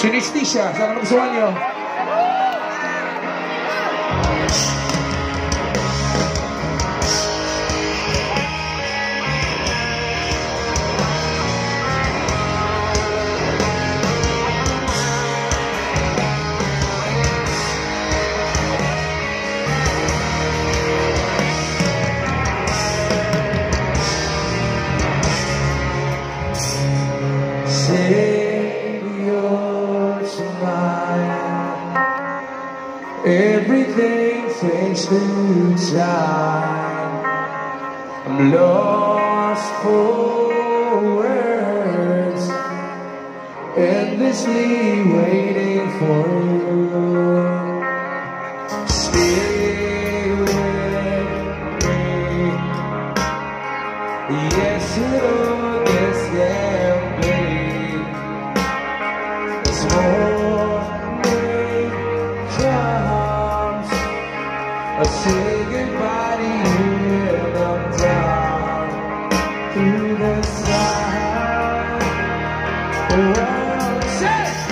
Synesthesia, sana nagustuhan nyo? Everything fades through time. I'm lost for words, endlessly waiting for you. Stay with me. Yes, it'll can be. It's more. I say goodbye to you and I'm down through the side. Oh, say